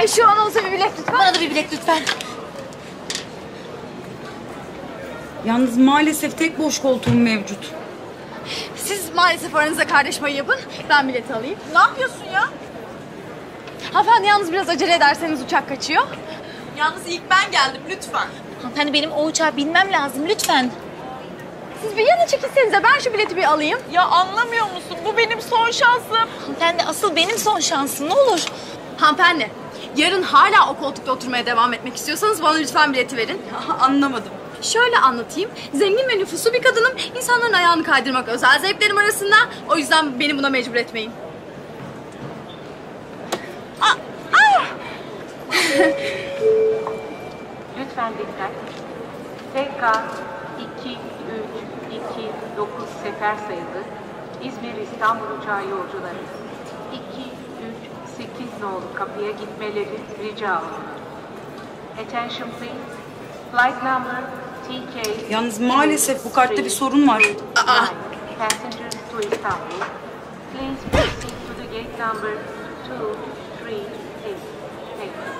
Ay şu an olsa bir bilet lütfen. Bana da bir bilet lütfen. Yalnız maalesef tek boş koltuğum mevcut. Siz maalesef aranızda kardeş payı yapın. Ben bileti alayım. Ne yapıyorsun ya? Hanımefendi yalnız biraz acele ederseniz uçak kaçıyor. Yalnız ilk ben geldim lütfen. Hanımefendi benim o uçağa binmem lazım lütfen. Siz bir yana çekilsenize ben şu bileti bir alayım. Ya anlamıyor musun? Bu benim son şansım. Hanımefendi asıl benim son şansım ne olur. Hanımefendi yarın hala o koltukta oturmaya devam etmek istiyorsanız bana lütfen bileti verin. Anlamadım. Şöyle anlatayım. Zengin ve nüfuslu bir kadınım. İnsanların ayağını kaydırmak özel zevklerim arasında. O yüzden beni buna mecbur etmeyin. Lütfen dikkat. TK 2329 sefer sayılı İzmir-İstanbul uçağı yolcuları 238 nolu kapıya gitmeleri rica olunur. Attention please. Flight number TK. Yalnız maalesef bu kartta bir sorun var. Passengers to Istanbul. Please proceed to the gate number 238. Thank you.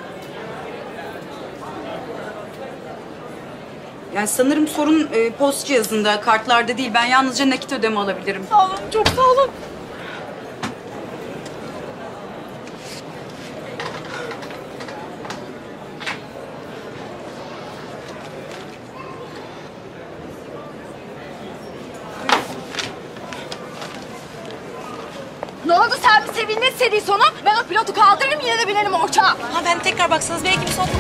Yani sanırım sorun post cihazında, kartlarda değil. Ben yalnızca nakit ödeme alabilirim. Sağ olun, çok sağ olun. Ne oldu sen bir sevindin seri sonu? Ben o pilotu kaldırırım yine de binelim o uçağa. Hanımefendi tekrar baksanız belki bir son...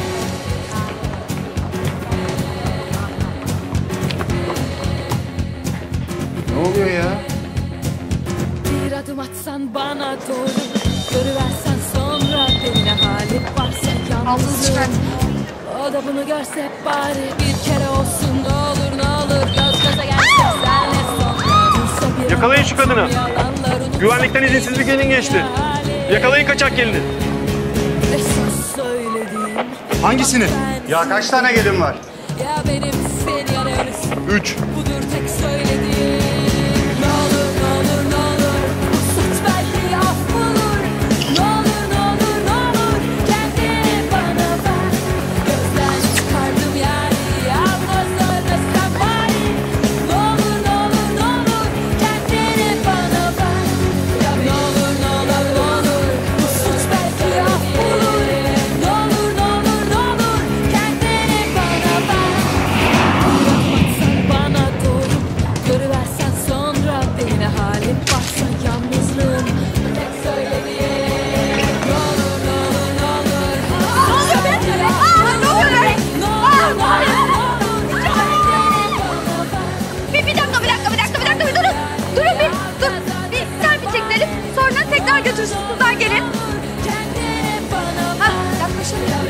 Ne oluyor ya? Bir adım atsan bana doğru, görüversen sonra beni ne hali varsa yalnızlığım. O da bunu görse bari bir kere olsun ne olur ne olur göz göze gelsek senle sonra. Yakalayın şu kadını. Güvenlikten izinsiz bir gelin geçti. Yakalayın kaçak gelini. Esas söylediğim Hangisini? Ya kaç tane gelin var? ya benim seni yanarız. 3. Budur tek söylediğim. Ne olur ne olur ne olur, bu suç belki af bulur. Ne olur ne olur ne olur, kendini bana ver. Gözden çıkardım yani, yalnız ölmesem bari. Ne olur ne olur ne olur, kendini bana ver. Ya ne olur ne olur ne olur, bu suç belki af bulur. Ne olur ne olur ne olur, kendini bana ver. Baksan bana doğru, görüversen sonra beni ne halin varsa yalnızlığım. Tek söylediğim ne olur ne olur ne olur. Ne oluyor be? Ne oluyor be? Ne olur ne olur ne olur, kendini bana ver. Bir dakika bir durun. Durun bir dur. Bir selfie çekelim. Sonra tekrar götürsün kızlar gelin. Kendini bana Ha yaklaşalım.